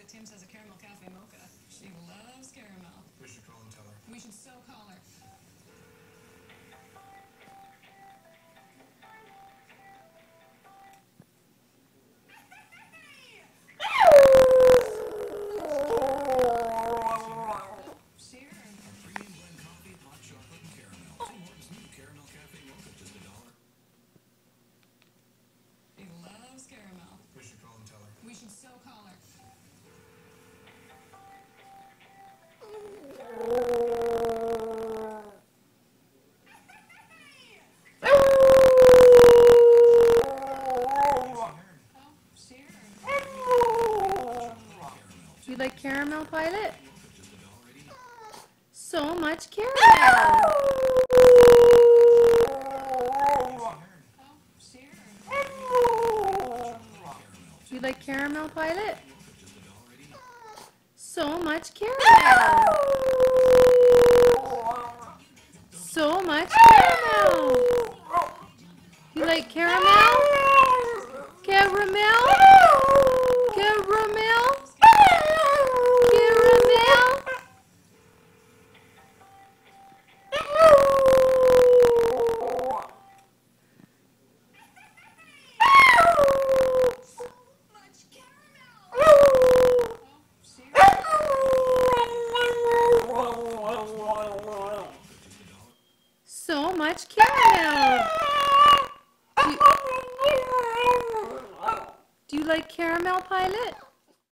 that Tim says a caramel cafe mocha. She loves caramel. We should call and tell her. We should so call her. We should call and tell her. We should so call her. Do you like caramel, Pilot? So much caramel. Do you like caramel, Pilot? So much caramel. So much caramel. You like caramel? Caramel? Caramel? Caramel? So much caramel. Do you like caramel, Pilot?